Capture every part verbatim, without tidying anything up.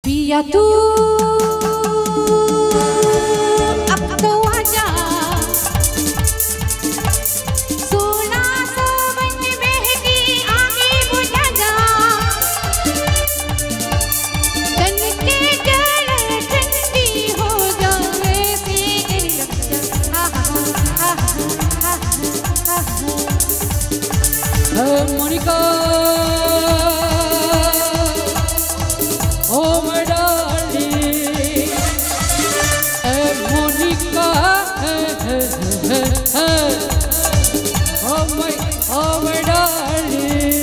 पिया तू अब तो आजा, सोना सावन बहकी आगे बुझा जा, तन के जल ठंडी हो जाए तेरे लगता Monika Oh my darling, hey Monica, hey hey hey hey, oh my oh my darling.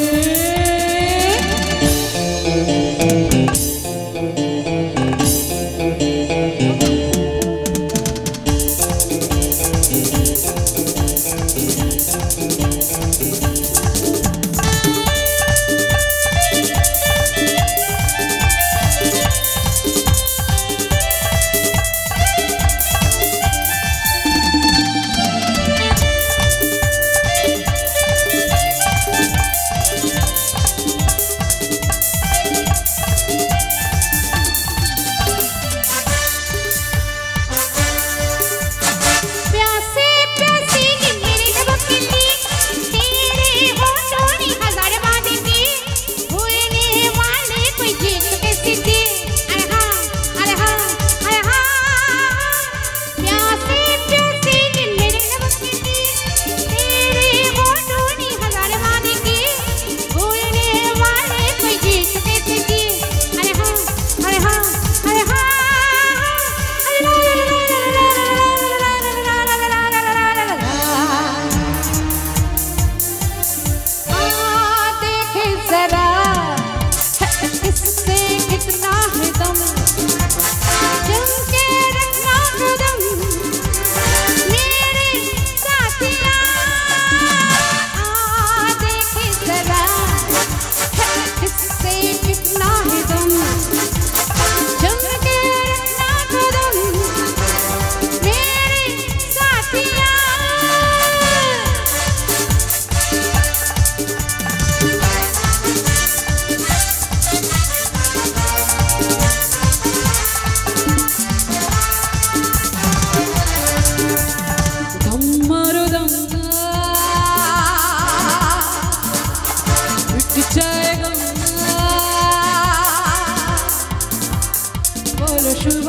शुभ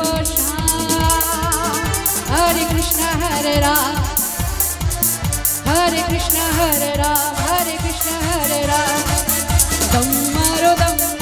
शाम, हरे कृष्ण हरे राम, हरे कृष्ण हरे राम, हरे कृष्ण हरे राम, दम मारो दम।